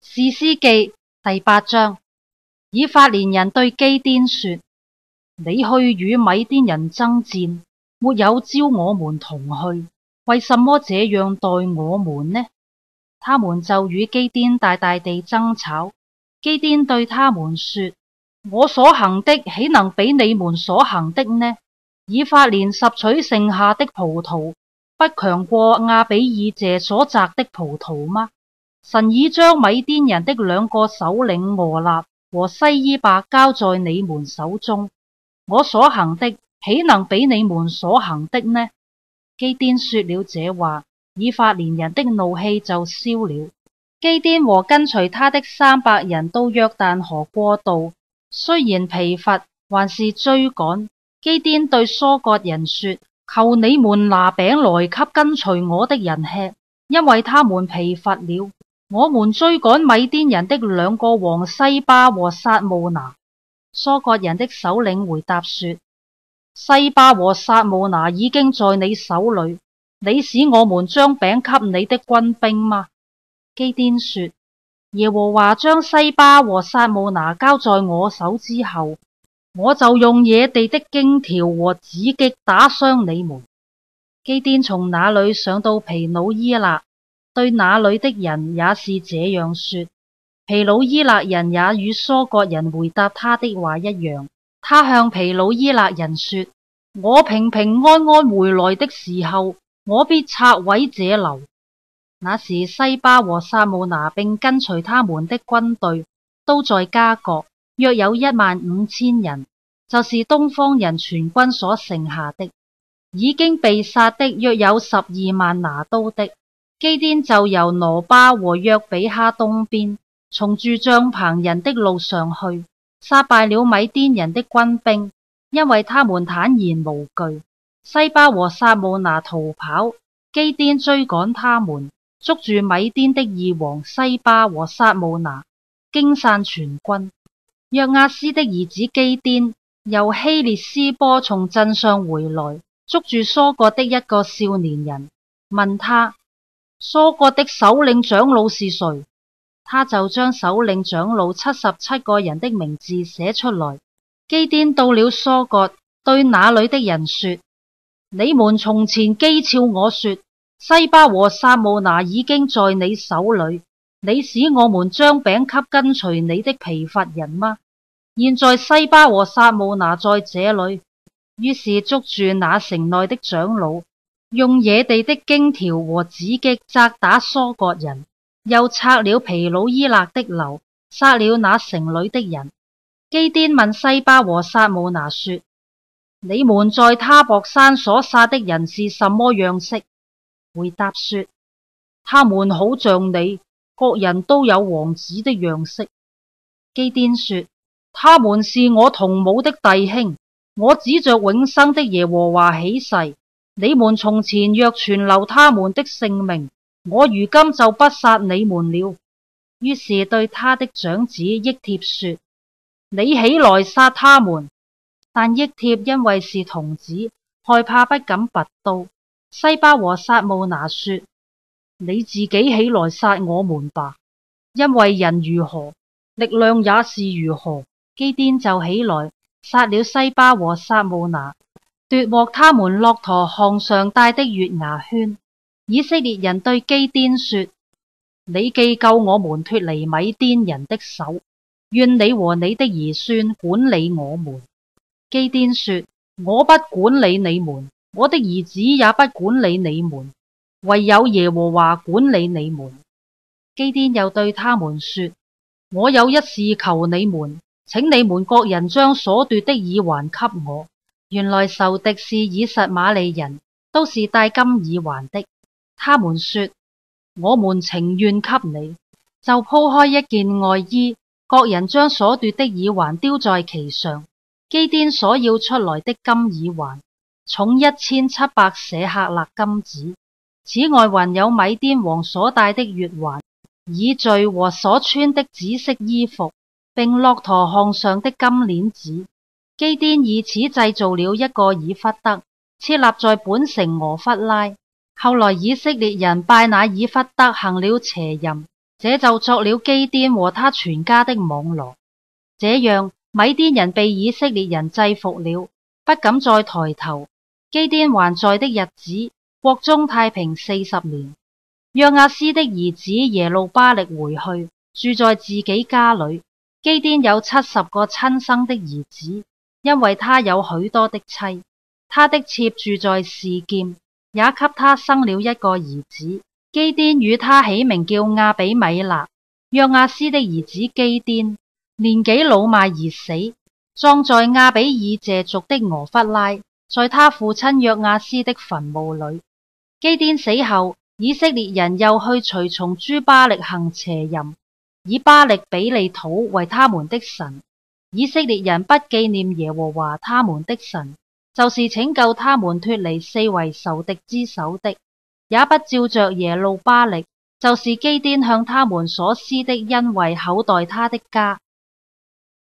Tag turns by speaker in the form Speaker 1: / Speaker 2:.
Speaker 1: 士師記第8章。以法蓮人對基甸說：你去與米甸人爭戰，沒有招我們同去，為什麼這樣待我們呢？他們就與基甸大大地爭吵。基甸對他們說：我所行的豈能比你們所行的呢？以法蓮拾取剩下的葡萄，不強過亞比以謝所摘的葡萄嗎？神已將米甸人的2個首領俄立和西伊伯交在你們手中，我所行的豈能比你們所行的呢？基甸說了這話，以法蓮人的怒氣就消了。基甸和跟隨他的300人到約旦河過渡，雖然疲乏，還是追趕。基甸對疏割人說：求你們拿餅來給跟隨我的人吃，因為他們疲乏了。我們追趕米甸人的2個王西巴和撒慕拿。疏割人的首領回答說：西巴和撒慕拿已經在你手裏，你使我們將餅給你的軍兵嗎？基甸說：耶和華將西巴和撒慕拿交在我手之後，我就用野地的荊條和荊棘打傷你們。基甸從那裏上到毗努伊勒，對那裏的人也是這樣說。毗努伊勒人也與疏割人回答他的話一樣。他向毗努伊勒人說：我平平安安回來的時候，我必拆毀這樓。那時西巴和撒慕拿並跟隨他們的軍隊都在加各，約有15000人，就是東方人全軍所剩下的。已經被殺的約有12萬拿刀的。基甸就由挪巴和約比哈東邊，從住帳棚人的路上去，殺敗了米甸人的軍兵，因為他們坦然無懼。西巴和撒慕拿逃跑，基甸追趕他們，捉住米甸的2王西巴和撒慕拿，驚散全軍。約阿斯的兒子基甸由希列斯波從陣上回來，捉住疏割的一個少年人，問他：疏割的首領長老是誰？他就將首領長老77個人的名字寫出來。基甸到了疏割，對那裏的人說：你們從前譏誚我說，西巴和撒慕拿已經在你手裏，你使我們將餅給跟隨你的疲乏人嗎？現在西巴和撒慕拿在這裏。於是捉住那城內的長老，用野地的荊條和荊棘責打疏割人，又拆了毗努伊勒的樓，殺了那城裏的人。基甸問西巴和撒慕拿說：你們在他泊山所殺的人是什麼樣式？回答說：他們好像你，各人都有王子的樣式。基甸說：他們是我同母的弟兄，我指着永生的耶和華起誓，你們從前若存留他們的性命，我如今就不殺你們了。於是對他的長子益帖說：你起來殺他們。但益帖因為是童子，害怕不敢拔刀。西巴和撒慕拿說：你自己起來殺我們吧，因為人如何，力量也是如何。基甸就起來殺了西巴和撒慕拿，奪獲他們駱駝項上戴的月牙圈。以色列人對基甸說：你既救我們脫離米甸人的手，願你和你的兒孫管理我們。基甸說：我不管理你們，我的兒子也不管理你們，唯有耶和華管理你們。基甸又對他們說：我有一事求你們，請你們各人將所奪的耳環給我。原來仇敵是以實瑪利人，都是戴金耳環的。他們說：我們情願給你。就鋪開一件外衣，各人將所奪的耳環丟在其上。基甸所要出來的金耳環，重1700舍客勒金子。此外還有米甸王所戴的月環、耳墜和所穿的紫色衣服，並駱駝項上的金鏈子。基甸以此製造了一個以弗得，設立在本城俄弗拉。後來以色列人拜那以弗得行了邪淫， 這就作了基甸和他全家的網羅。這樣，米甸人被以色列人制服了，不敢再抬頭。基甸還在的日子，國中太平40年。約阿斯的兒子耶路巴力回去，住在自己家裏。基甸有70個親生的兒子，因為他有許多的妻。他的妾住在示劍，也給他生了一個兒子。基甸與他起名叫亞比米勒。約阿斯的兒子基甸年紀老邁而死，葬在亞比以謝族的俄弗拉，在他父親約阿斯的墳墓裏。基甸死後，以色列人又去隨從諸巴力行邪淫，以巴力比利土為他們的神。以色列人不紀念耶和華他們的神，就是拯救他們脫離四圍仇敵之手的，也不照着耶路巴力，就是基甸向他們所施的恩惠厚待他的家。